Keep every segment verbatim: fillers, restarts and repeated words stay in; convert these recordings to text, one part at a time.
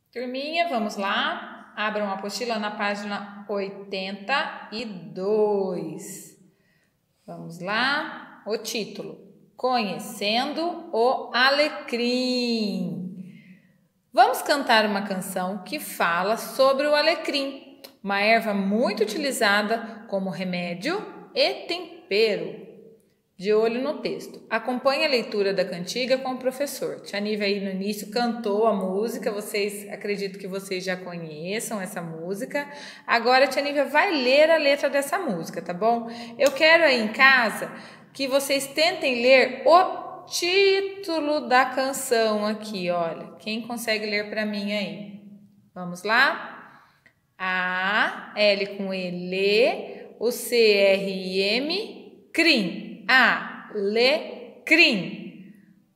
Turminha, vamos lá. Abram a apostila na página oitenta e dois. Vamos lá. O título: Conhecendo o Alecrim. Vamos cantar uma canção que fala sobre o alecrim, uma erva muito utilizada como remédio e tempero. De olho no texto. Acompanhe a leitura da cantiga com o professor. Tia Nívia aí no início cantou a música, vocês, acredito que vocês já conheçam essa música. Agora a Tia Nívia vai ler a letra dessa música, tá bom? Eu quero aí em casa que vocês tentem ler o título da canção aqui, olha. Quem consegue ler para mim aí? Vamos lá? A, L com L, o C R I M, crim. Alecrim,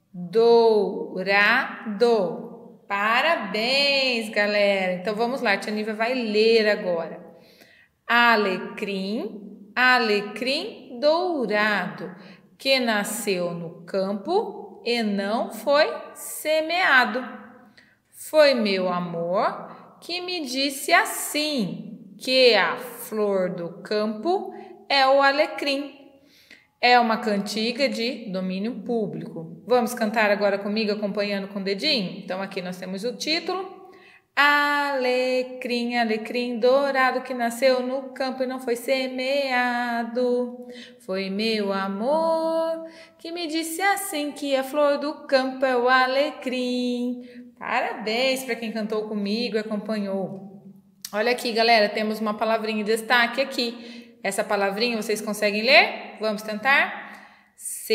dourado. Parabéns, galera. Então vamos lá, Tia Nívia vai ler agora. Alecrim, alecrim dourado, que nasceu no campo e não foi semeado. Foi meu amor que me disse assim, que a flor do campo é o alecrim. É uma cantiga de domínio público. Vamos cantar agora comigo, acompanhando com o dedinho? Então, aqui nós temos o título. Alecrim, alecrim dourado, que nasceu no campo e não foi semeado. Foi meu amor que me disse assim, que a flor do campo é o alecrim. Parabéns para quem cantou comigo e acompanhou. Olha aqui, galera, temos uma palavrinha em destaque aqui. Essa palavrinha vocês conseguem ler? Vamos tentar?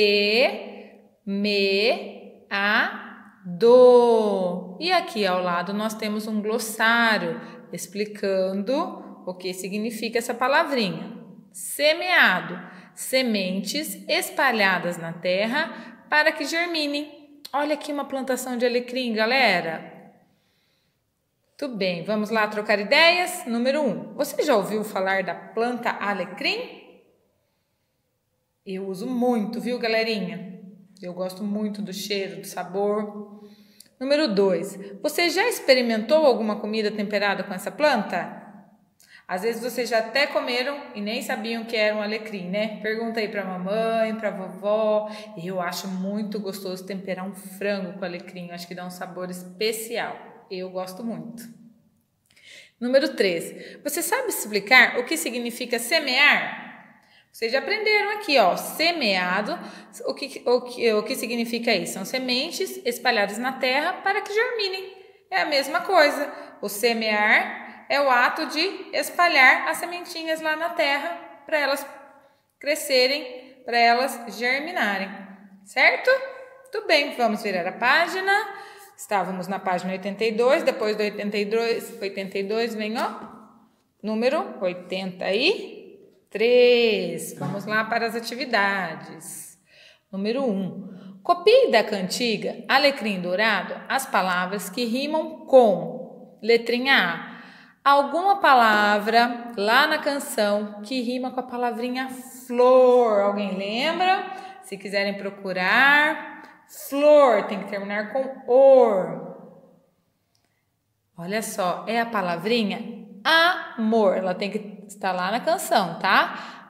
Se-me-a-do. E aqui ao lado nós temos um glossário explicando o que significa essa palavrinha. Semeado, sementes espalhadas na terra para que germinem. Olha aqui uma plantação de alecrim, galera. Tudo bem, vamos lá trocar ideias? Número um, você já ouviu falar da planta alecrim? Eu uso muito, viu, galerinha? Eu gosto muito do cheiro, do sabor. Número dois, você já experimentou alguma comida temperada com essa planta? Às vezes vocês já até comeram e nem sabiam que era um alecrim, né? Pergunta aí pra mamãe, pra vovó. Eu acho muito gostoso temperar um frango com alecrim, eu acho que dá um sabor especial. Eu gosto muito. Número três. Você sabe explicar o que significa semear? Vocês já aprenderam aqui, ó. Semeado. O que, o que, o que significa isso? São sementes espalhadas na terra para que germinem. É a mesma coisa. O semear é o ato de espalhar as sementinhas lá na terra para elas crescerem, para elas germinarem. Certo? Tudo bem, vamos virar a página. Estávamos na página oitenta e dois, depois do oitenta e dois, oitenta e dois vem, ó, número oitenta e três. Vamos lá para as atividades. Número um. Copie da cantiga Alecrim Dourado as palavras que rimam com, letrinha A, alguma palavra lá na canção que rima com a palavrinha flor. Alguém lembra? Se quiserem procurar... Flor tem que terminar com or. Olha só, é a palavrinha amor. Ela tem que estar lá na canção, tá?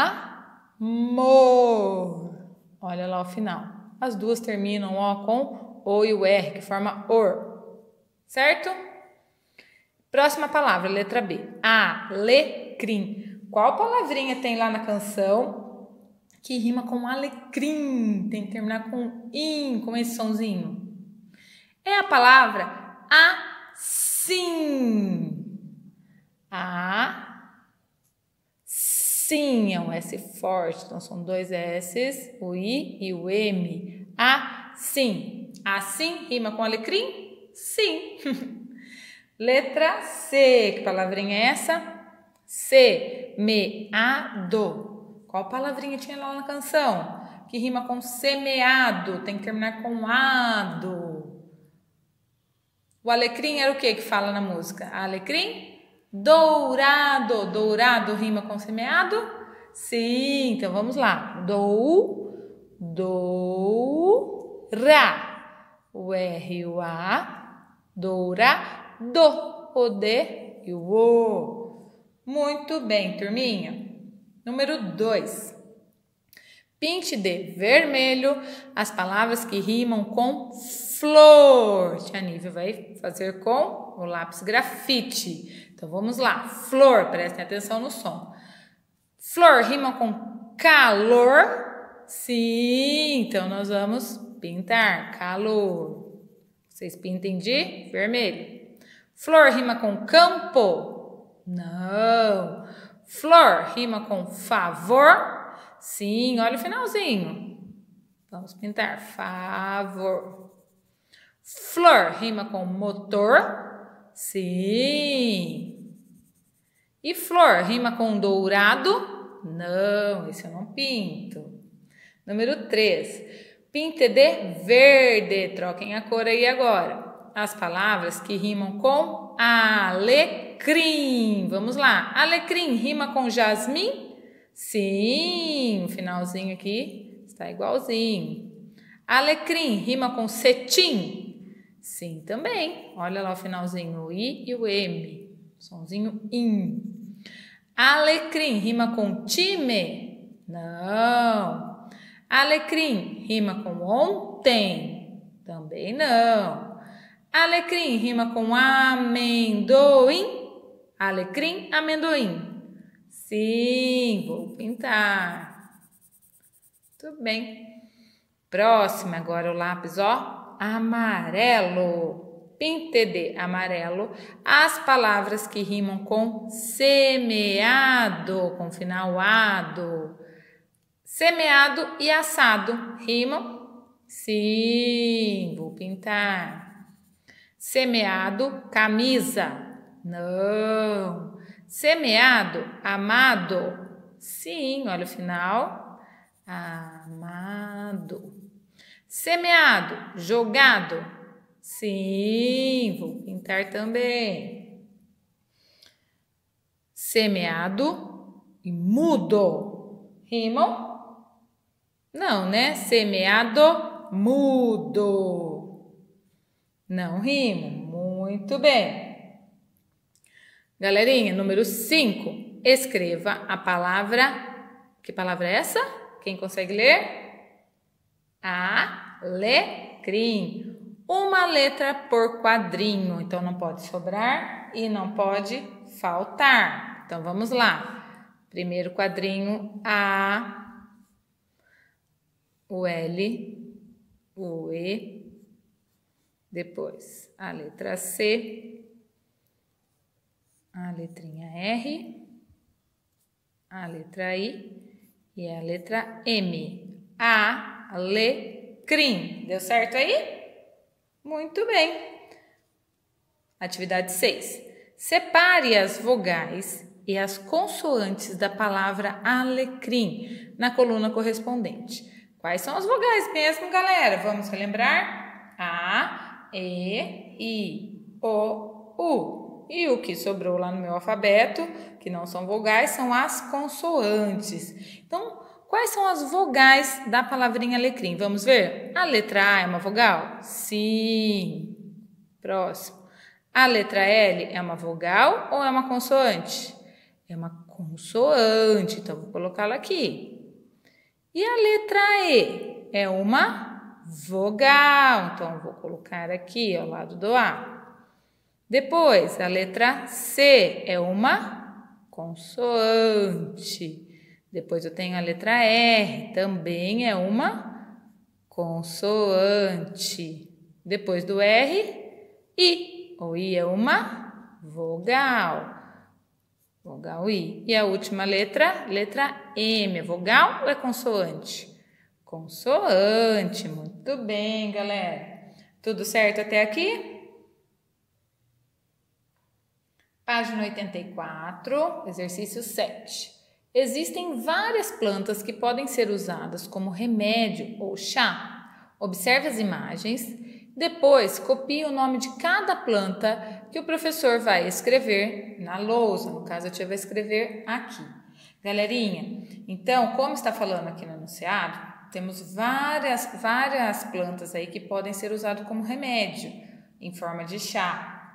Amor. Olha lá o final. As duas terminam ó, com o e o R, que forma or. Certo? Próxima palavra, letra B. Alecrim. Qual palavrinha tem lá na canção que rima com alecrim? Tem que terminar com in, com esse sonzinho. É a palavra assim. A, sim, é um S forte, então são dois S, o I e o M. Assim. Assim rima com alecrim? Sim. Letra C, que palavrinha é essa? Se-me-a-do. Qual palavrinha tinha lá na canção? Que rima com semeado, tem que terminar com ado. O alecrim era o que que fala na música? Alecrim dourado. Dourado rima com semeado? Sim, então vamos lá. Dou, do, ra. O R e o A. Dourado. do, o de e o o. Muito bem, turminha. Número dois. Pinte de vermelho as palavras que rimam com flor. Tia Nívia vai fazer com o lápis grafite. Então, vamos lá. Flor, prestem atenção no som. Flor rima com calor. Sim, então nós vamos pintar calor. Vocês pintem de vermelho. Flor rima com campo. Não. Flor rima com favor. Sim, olha o finalzinho. Vamos pintar favor. Flor rima com motor. Sim. E flor rima com dourado? Não, esse eu não pinto. Número três. Pinte de verde. Troquem a cor aí agora. As palavras que rimam com alecrim. Vamos lá. Alecrim rima com jasmim? Sim, o finalzinho aqui está igualzinho. Alecrim rima com cetim? Sim, também. Olha lá o finalzinho, o I e o M. Sonzinho in. Alecrim rima com time? Não. Alecrim rima com ontem? Também não. Alecrim rima com amendoim? Alecrim, amendoim. Sim, vou pintar. Tudo bem. Próximo, agora o lápis, ó, amarelo. Pinte de amarelo as palavras que rimam com semeado, com final ado. Semeado e assado rimam? Sim, vou pintar. Semeado, camisa. Não. Semeado, amado. Sim, olha o final. Amado. Semeado, jogado. Sim, vou pintar também. Semeado e mudo. Rimam? Não, né? Semeado, mudo. Não rimam. Muito bem. Galerinha, número cinco. Escreva a palavra. Que palavra é essa? Quem consegue ler? Alecrim. Uma letra por quadrinho. Então, não pode sobrar e não pode faltar. Então, vamos lá. Primeiro quadrinho, A, o L, o E, depois a letra C, a letrinha R, a letra I e a letra M. Alecrim. Deu certo aí? Muito bem. Atividade seis. Separe as vogais e as consoantes da palavra alecrim na coluna correspondente. Quais são as vogais mesmo, galera? Vamos relembrar? A, E, I, O, U. E o que sobrou lá no meu alfabeto, que não são vogais, são as consoantes. Então, quais são as vogais da palavrinha alecrim? Vamos ver? A letra A é uma vogal? Sim. Próximo. A letra L é uma vogal ou é uma consoante? É uma consoante, então vou colocá-la aqui. E a letra E é uma vogal, então vou colocar aqui ao lado do A. Depois, a letra C é uma consoante. Depois eu tenho a letra R, também é uma consoante. Depois do R, I. O I é uma vogal. Vogal I. E a última letra, letra M. É vogal ou é consoante? Consoante. Muito bem, galera. Tudo certo até aqui? Página oitenta e quatro, exercício sete. Existem várias plantas que podem ser usadas como remédio ou chá. Observe as imagens. Depois, copie o nome de cada planta que o professor vai escrever na lousa. No caso, a tia vai escrever aqui. Galerinha, então, como está falando aqui no enunciado, temos várias, várias plantas aí que podem ser usadas como remédio, em forma de chá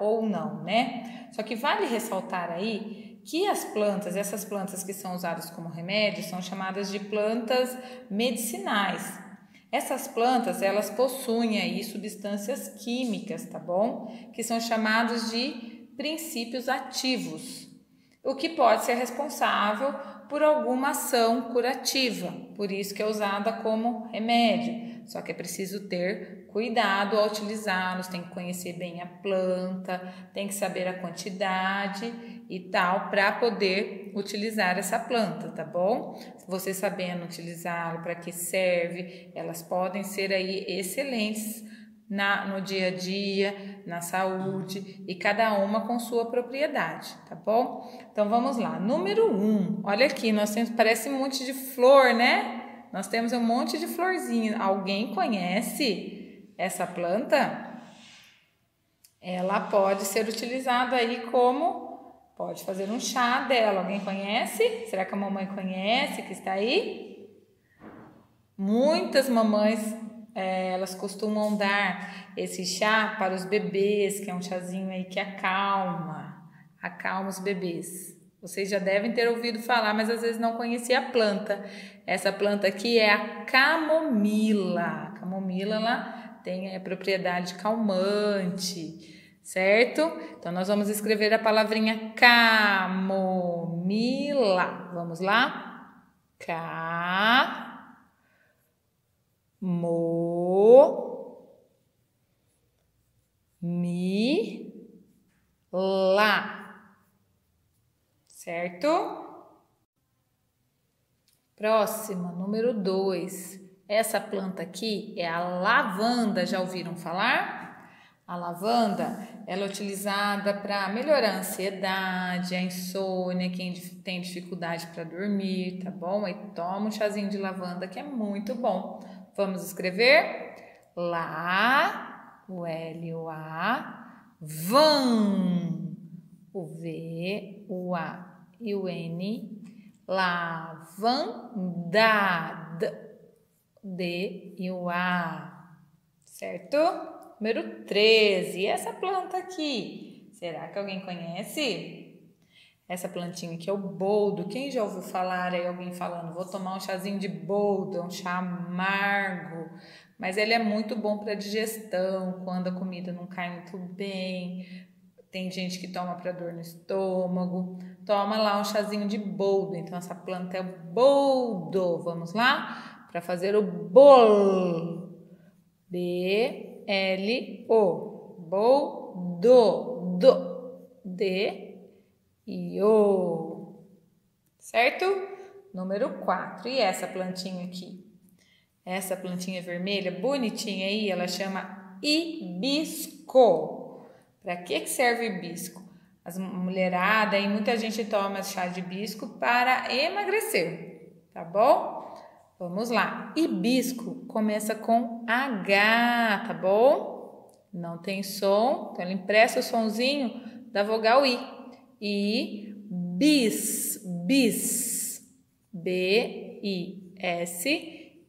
ou não, né? Só que vale ressaltar aí que as plantas, essas plantas que são usadas como remédio, são chamadas de plantas medicinais. Essas plantas, elas possuem aí substâncias químicas, tá bom? Que são chamadas de princípios ativos, o que pode ser responsável por alguma ação curativa, por isso que é usada como remédio. Só que é preciso ter cuidado ao utilizá-los, tem que conhecer bem a planta, tem que saber a quantidade e tal, para poder utilizar essa planta, tá bom? Você sabendo utilizá-lo, para que serve, elas podem ser aí excelentes na, no dia a dia, na saúde, e cada uma com sua propriedade, tá bom? Então vamos lá, número um, olha aqui, nós temos, parece um monte de flor, né? Nós temos um monte de florzinha. Alguém conhece essa planta? Ela pode ser utilizada aí como, pode fazer um chá dela. Alguém conhece? Será que a mamãe conhece que está aí? Muitas mamães, é, elas costumam dar esse chá para os bebês, que é um chazinho aí que acalma, acalma os bebês. Vocês já devem ter ouvido falar, mas às vezes não conhecia a planta. Essa planta aqui é a camomila. A camomila, ela tem a propriedade calmante, certo? Então, nós vamos escrever a palavrinha camomila. Vamos lá? Ca, mo, mi, lá. Certo? Próxima, número dois. Essa planta aqui é a lavanda. Já ouviram falar? A lavanda, ela é utilizada para melhorar a ansiedade, a insônia, quem tem dificuldade para dormir, tá bom? Aí toma um chazinho de lavanda que é muito bom. Vamos escrever? Lá, o L, o A, van, o V, o A e o N, lavanda, D e o A, certo? Número treze, e essa planta aqui, será que alguém conhece? Essa plantinha aqui é o boldo. Quem já ouviu falar aí, alguém falando, vou tomar um chazinho de boldo, é um chá amargo, mas ele é muito bom para digestão, quando a comida não cai muito bem. Tem gente que toma para dor no estômago, toma lá um chazinho de boldo. Então, essa planta é o boldo. Vamos lá? Para fazer o bolo. B, L, O. Boldo. Do. D e O. Certo? Número quatro. E essa plantinha aqui? Essa plantinha vermelha, bonitinha aí, ela chama hibisco. Para que que serve o hibisco? As mulheradas e muita gente toma chá de hibisco para emagrecer, tá bom? Vamos lá. Hibisco começa com H, tá bom? Não tem som, então ele empresta o sonzinho da vogal I. I, bis, bis, B, I, S,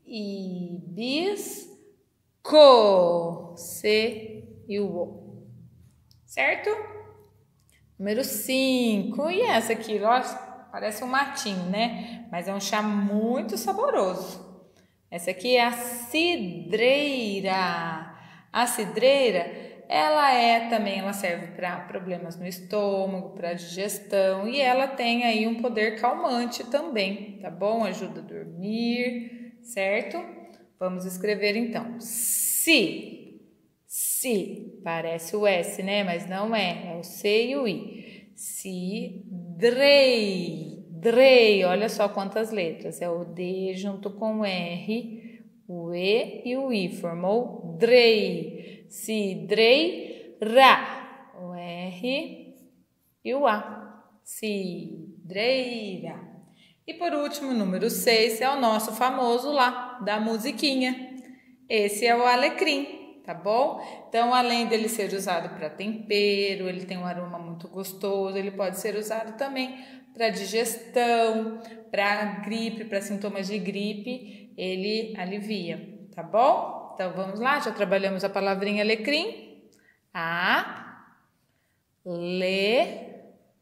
hibisco, C e o O. Certo? Número cinco. E essa aqui, ó, parece um matinho, né? Mas é um chá muito saboroso. Essa aqui é a cidreira. A cidreira, ela é também, ela serve para problemas no estômago, para digestão. E ela tem aí um poder calmante também, tá bom? Ajuda a dormir, certo? Vamos escrever então. Si. Si, parece o S, né? Mas não é, é o C e o I. Si, drei, drei, olha só quantas letras. É o D junto com o R, o E e o I, formou drei. Si, drei, ra, o R e o A. Cidreira. E por último, número seis, é o nosso famoso lá, da musiquinha. Esse é o alecrim. Tá bom? Então, além dele ser usado para tempero, ele tem um aroma muito gostoso, ele pode ser usado também para digestão, para gripe, para sintomas de gripe, ele alivia, tá bom? Então, vamos lá, já trabalhamos a palavrinha alecrim. A, Le,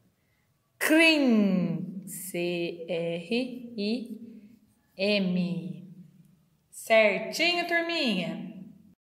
crim, C R I M. Certinho, turminha?